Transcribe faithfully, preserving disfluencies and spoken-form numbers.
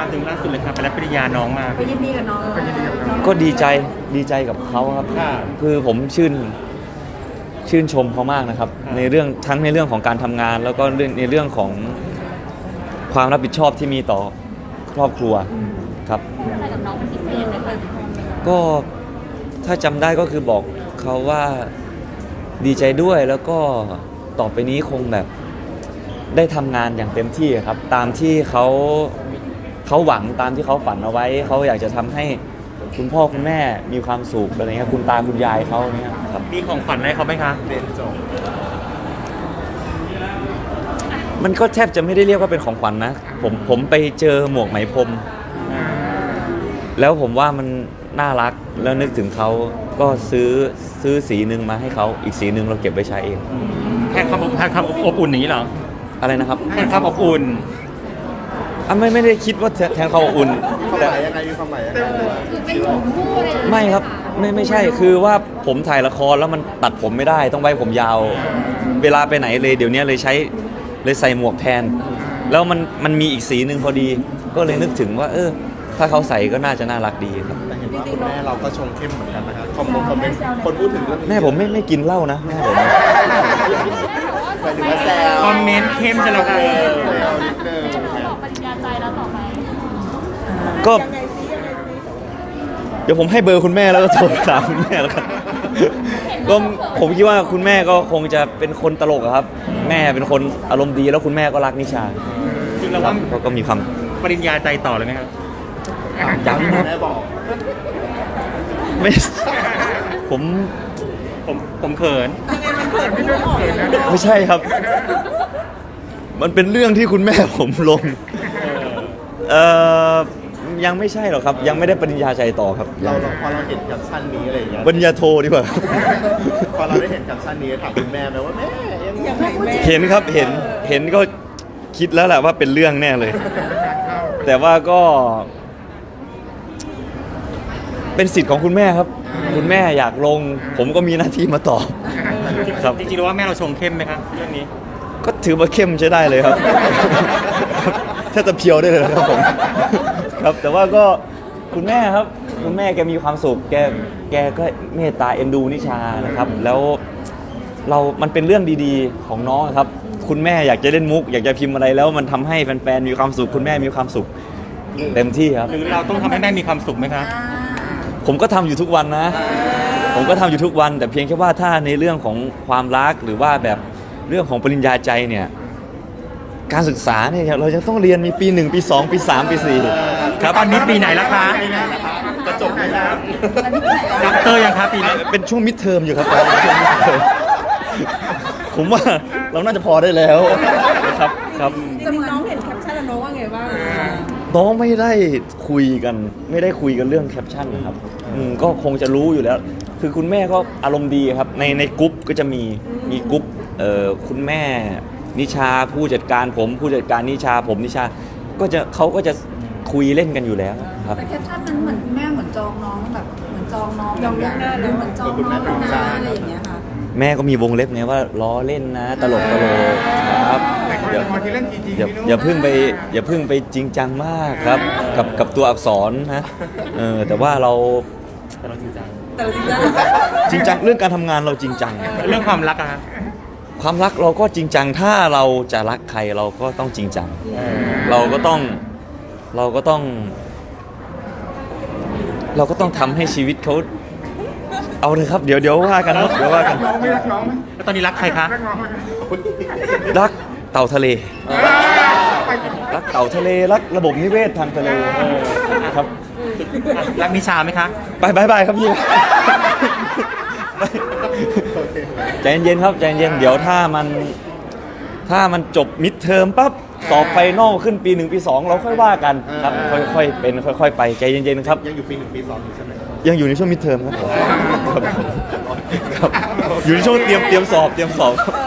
ามถึงล่าสุดเลยครับไปรับปริญญาน้องมาไปยินดีกับน้องก็ดีใจดีใจกับเขาครับคือผมชื่นชื่นชมเขามากนะครับในเรื่องทั้งในเรื่องของการทำงานแล้วก็ในเรื่องของความรับผิดชอบที่มีต่อครอบครัวครับอะไรกับน้องเป็นพิเศษไหมคะก็ถ้าจำได้ก็คือบอกเขาว่าดีใจด้วยแล้วก็ต่อไปนี้คงแบบได้ทำงานอย่างเต็มที่ครับตามที่เขาเขาหวังตามที่เขาฝันเอาไว้เขาอยากจะทำให้คุณพ่อคุณแม่มีความสุขอะไรเงี้ยคุณตาคุณยายเขาเนี่ยครับมีของขวัญให้เขาไหมคะเรียนจบมันก็แทบจะไม่ได้เรียกว่าเป็นของขวัญนะผมผมไปเจอหมวกไหมพรมแล้วผมว่ามันน่ารักแล้วนึกถึงเขาก็ซื้อซื้อสีหนึ่งมาให้เขาอีกสีหนึ่งเราเก็บไว้ใช้เองแค่คำแค่คำอบอุ่นนี้เหรออะไรนะครับแค่คำอบอุ่นอ่ะไม่ไม่ได้คิดว่าแทนคำอบอุ่นแต่ยังไงมีความหมายยังไงคือเป็นผมพูดอะไรไม่ครับไม่ไม่ใช่คือว่าผมถ่ายละครแล้วมันตัดผมไม่ได้ต้องไว้ผมยาวเวลาไปไหนเลยเดี๋ยวนี้เลยใช้เลยใส่หมวกแทนแล้วมันมันมีอีกสีหนึ่งพอดีก็เลยนึกถึงว่าเออถ้าเขาใส่ก็น่าจะน่ารักดีครับแต่เห็นว่าคุณแม่เราก็ชงเข้มเหมือนกันนะครับคอมเมนต์คอมเมนต์คนพูดถึงเรื่องแม่ผมไม่ไม่กินเหล้านะแม่ผมหมายถึงว่าแซวคอมเมนต์เข้มจะเราเลยบอกปริญญาใจแล้วต่อไปก็เดี๋ยวผมให้เบอร์คุณแม่แล้วก็โทรถามคุณแม่แล้วกันก็ผมคิดว่าคุณแม่ก็คงจะเป็นคนตลกครับแม่เป็นคนอารมณ์ดีแล้วคุณแม่ก็รักนิชาจริงแล้วว่าก็มีความปริญญาใจต่อเลยไหมครับอย่างนี้นะไม่ผมผมผมเขินไม่ใช่ครับมันเป็นเรื่องที่คุณแม่ผมลงเอ่อยังไม่ใช่หรอกครับยังไม่ได้ปริญญาใจต่อครับเราพอเราเห็นแคปชั่นนี้อะไรอย่างเงี้ยปริญญาโทดีกว่าพอเราได้เห็นแคปชั่นนี้ถามคุณแม่ไหมว่าแม่ยังไงแม่เห็นครับเห็นเห็นก็คิดแล้วแหละว่าเป็นเรื่องแน่เลยแต่ว่าก็เป็นสิทธิ์ของคุณแม่ครับคุณแม่อยากลงผมก็มีหน้าที่มาตอบครับจริงๆแล้วว่าแม่เราชงเข้มไหมครับเรื่องนี้ก็ถือว่าเข้มใช้ได้เลยครับถ้าจะเพียวได้เลยครับผมครับแต่ว่าก็คุณแม่ครับคุณแม่แกมีความสุขแกแกก็เมตตาเอ็นดูนิชานะครับแล้วเรามันเป็นเรื่องดีๆของน้องครับคุณแม่อยากจะเล่นมุกอยากจะพิมพ์อะไรแล้วมันทำให้แฟนๆมีความสุขคุณแม่มีความสุขเต็มที่ครับหรือเราต้องทำให้แม่มีความสุขไหมครับผมก็ทำอยู่ทุกวันนะผมก็ทำอยู่ทุกวันแต่เพียงแค่ว่าถ้าในเรื่องของความรักหรือว่าแบบเรื่องของปริญญาใจเนี่ยการศึกษาเนี่ยเราจะต้องเรียนมีปีหนึ่งปีสองปีสามปีสี่ครับตอนนี้ปีไหนแล้วคะจะจบไหมครับด็อกเตอร์ยังครับปีนี้เป็นช่วงมิดเทอมอยู่ครับผมว่าเราน่าจะพอได้แล้วครับครับแต่น้องเห็นแคปชั่นแล้วน้องว่าไงบ้างน้องไม่ได้คุยกันไม่ได้คุยกันเรื่องแคปชั่นครับก็คงจะรู้อยู่แล้วคือคุณแม่ก็อารมณ์ดีครับในในกรุ๊ปก็จะมีมีกรุ๊ปเอ่อคุณแม่นิชาผู้จัดการผมผู้จัดการนิชาผมนิชาก็จะเขาก็จะคุยเล่นกันอยู่แล้วครับแต่แคปชั่นนั้นเหมือนแม่เหมือนจองน้องแบบเหมือนจองน้องจองหน้าหรือเหมือนจองน้องนะอะไรอย่างเงี้ยค่ะแม่ก็มีวงเล็บไงว่าล้อเล่นนะตลกตลกครับอย่าอย่าเพิ่งไปอย่าเพิ่งไปจริงจังมากครับกับกับตัวอักษรนะเออแต่ว่าเราแต่เราจริงจังแต่เราจริงจังจริงจังเรื่องการทำงานเราจริงจังเรื่องความรักอะความรักเราก็จริงจังถ้าเราจะรักใครเราก็ต้องจริงจังเราก็ต้องเราก็ต้องเราก็ต้องทำให้ชีวิตเขาเอาเลยครับเดี๋ยวเดี๋ยวว่ากันเดี๋ยวว่ากันน้องไม่รักน้องแล้วตอนนี้รักใครคะรักเต่าทะเลรักเต่าทะเลรักระบบนิเวศทางทะเลครับรักนิชาไหมคะบายบายบายครับพี่ใจเย็นๆครับใจเย็นเดี๋ยวถ้ามันถ้ามันจบมิดเทอมปั๊บสอบไฟนอลขึ้นปีหนึ่งปีสองเราค่อยว่ากันครับค่อยๆเป็นค่อยๆไปใจเย็นๆครับยังอยู่ปีหนึ่งปีสองใช่ไหมยังอยู่ในช่วงมิดเทอมครับผมอยู่ในช่วงเตรียมเตรียมสอบเตรียมสอบ